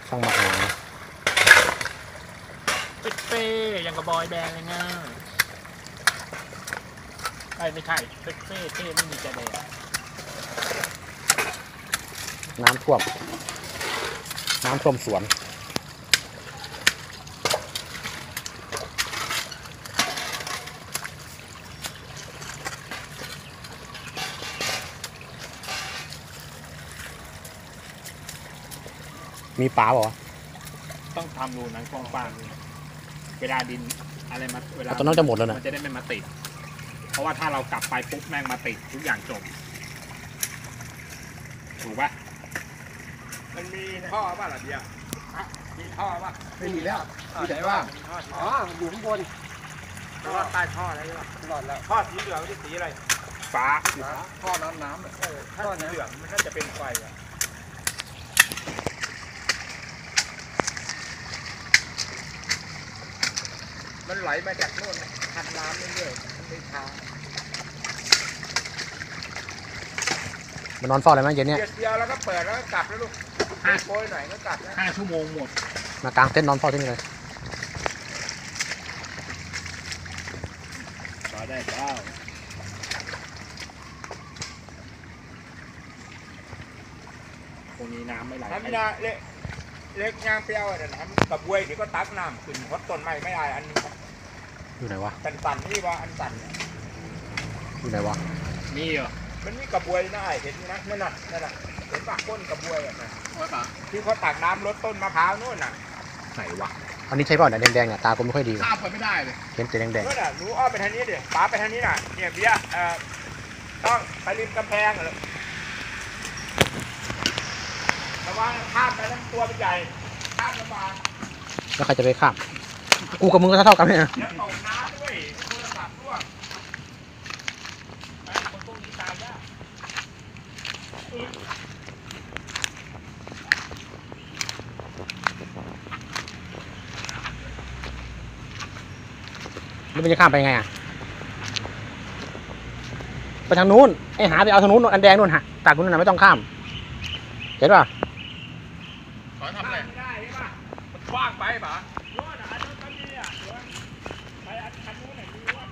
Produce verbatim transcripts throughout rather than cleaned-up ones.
ช่างมาหาเป๊ะๆยังกับบอยแบนด์เลยนะไอ้ไม่ใช่เป๊ะๆเท่ไม่มีจะแดงน้ำท่วมน้ำท่วมสวนมีปลาเปล่าต้องทำรูนั้นกว้างๆเวลาดินอะไรมาเวลาตอนนั้นจะหมดแล้วนะมันจะได้ไม่มาติดเพราะว่าถ้าเรากลับไปปุ๊บแม่งมาติดทุกอย่างจบถูกปะมันมีท่อป่ะล่ะเดียมีท่อป่ะไม่มีแล้วที่ไหนว่างอ๋ออยู่ข้างบนรอดใต้ท่ออะไรป่ะรอดแล้วท่อสีเหลืองที่สีอะไรฟ้าท่อน้ำน้ำเออท่อสีเหลืองมันน่าจะเป็นไฟอ่ะมันไหลมาจากโน่นคันน้ำเรื่อยๆมันไม่ทางมันนอนเฝ้าอะไรไหมเย็นเนี้ยเดียวแล้วก็เปิดแล้วก็กลับแล้วลูกห้าโป้ยหน่อยก็กลับแล้วห้าชั่วโมงหมดมากางเต็นท์นอนเฝ้าที่นี่เลยรอได้เปล่าตรงนี้น้ำไม่ไหลทำนาเล็กเล็กยางเปรี้ยวอ่ะนะกระบวยเดี๋ยวก็ตักน้ำขึ้นเพราะต้นไม้ไม่ได้อันอยู่ไหนวะตันตันนี่ว่าอันตันอยู่ไหนวะนี่เหรอมันมีกระบวยนะเห็นนะนั่นน่ะนั่นน่ะเห็นปากก้นกระบวยอ่ะนะว่าปะที่เขาตักน้ำลดต้นมะพร้าวนู่นน่ะไหนวะอันนี้ใช่ป่ะเนี่ยแดงๆเนี่ยตากูไม่ค่อยดีข้ามไปไม่ได้เลยเห็นแต่แดงๆนู่นน่ะหนูอ้อไปทางนี้ดิป๋าไปทางนี้น่ะเนี่ยเบี้ยเอ่อต้องไปริมกำแพงเลยระวังข้ามไปทั้งตัวเป็นใหญ่ข้ามลำบากแล้วใครจะไปข้ามกูกับมึงก็เท่ากันเนี่ยแล้วตกน้ำด้วยโทรศัพท์ร่วงคนพวกนี้ตายยากแล้วมันจะข้ามไปไงอ่ะไปทางนู้นไอ้หาไปเอาทางนู้นอันแดงนู่นฮะตากนู้นน่ะไม่ต้องข้ามเห็นป่ะขอทำอะไรไม่ได้ใช่ป่ะมันกว้างไปป่ะนู้นอ่ะอันนู้นก็มีอ่ะไปอันนู้นไหนมีวะ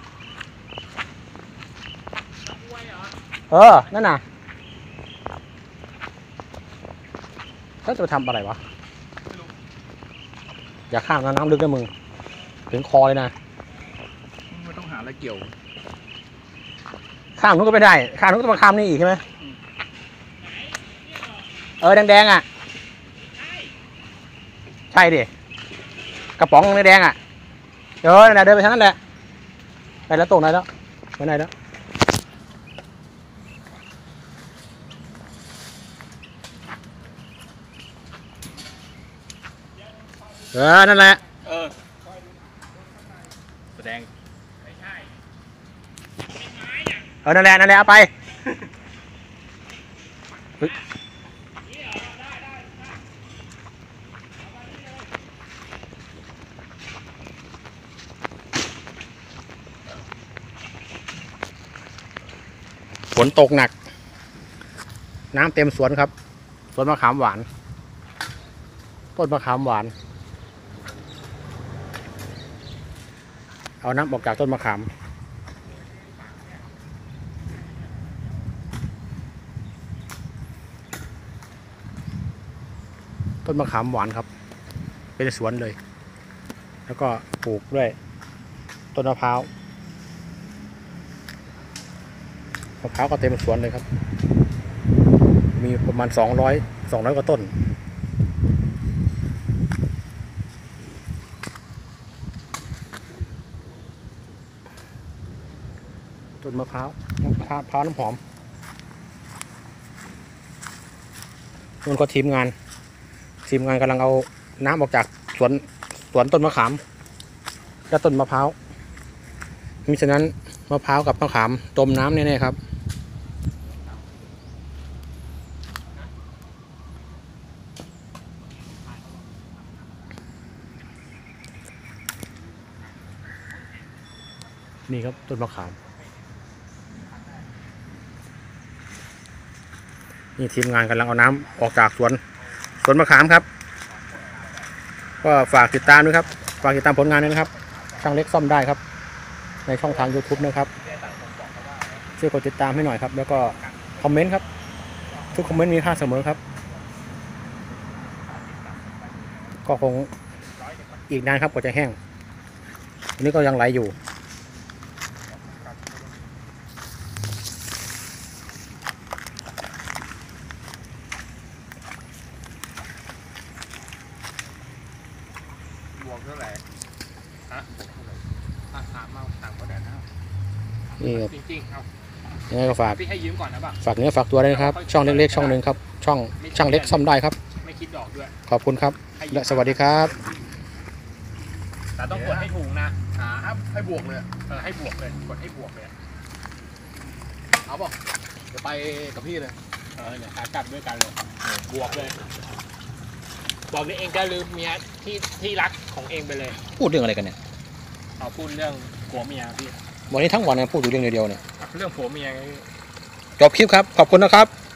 ตะกวยเหรอเออนั่นน่ะแล้วจะไปทำอะไรวะอย่าข้ามนะน้ำลึกนะมึงถึงคอเลยนะไม่ต้องหาอะไรเกี่ยวข้ามนู้นก็ไม่ได้ข้ามนู้นต้องมาข้ามนี่อีกใช่ไหมเออแดงๆอ่ะใช่ดิกระป๋องแดงอ่ะเออเดินไปทางนั้นแหละไปแล้วตรงไหนแล้วไปไหนแล้วเออนั่นแหละเออแสดงไม่ใช่เออนั่นแหละนั่นแหละเอาไปฝนตกหนักน้ำเต็มสวนครับสวนมะขามหวานต้นมะขามหวานเอาน้ำออกจากต้นมะขามต้นมะขามหวานครับเป็นสวนเลยแล้วก็ปลูกด้วยต้นมะพร้าวมะพร้าวก็เต็มสวนเลยครับมีประมาณสองร้อยสองร้อยกว่าต้นต้นมะพร้าวมะพร้าวน้ำหอมนู่นก็ทีมงานทีมงานกำลังเอาน้ำออกจากสวนสวนต้นมะขามและต้นมะพร้าวมิฉะนั้นมะพร้าวกับมะขามต้มน้ำแน่ๆครับนี่ครับต้นมะขามนี่ทีมงานกำลังเอาน้ำออกจากสวนสวนมะขามครับก็ฝากติดตามด้วยครับฝากติดตามผลงานด้วยนะครับช่างเล็กซ่อมได้ครับ ในช่องทาง ยูทูบ นะครับช่วยกดติดตามให้หน่อยครับ แล้วก็คอมเมนต์ครับทุกคอมเมนต์มีค่าเสมอครับก็คงอีกนานครับกว่าจะแห้งอันนี้ก็ยังไหลอยู่บวกเท่าไหร่ฮะอ่ะถามมาถามก็ได้นะนี่ครับจริงๆเอายังไงก็ฝากพี่ให้ยืมก่อนนะป่ะฝากเนื้อฝากตัวด้วยนะครับช่องเล็กๆช่องหนึ่งครับช่องช่างเล็กซ่อมได้ครับไม่คิดดอกด้วยขอบคุณครับและสวัสดีครับแต่ต้องกดให้ถูกนะหาครับให้บวกเลยเออให้บวกเลยกดให้บวกเลยเอาป่ะจะไปกับพี่เลยเออเนี่ยขากลับด้วยกันเลยบวกเลยบอกเลยเองจะลืมเมียที่ที่รักของเองไปเลยพูดเรื่องอะไรกันเนี่ยเอาพูดเรื่องผัวเมียพี่วันนี้ทั้งวันเนี่ยพูดอยู่เรื่องเดียวๆเนี่ยเรื่องผัวเมียไงจบคลิปครับขอบคุณนะครับ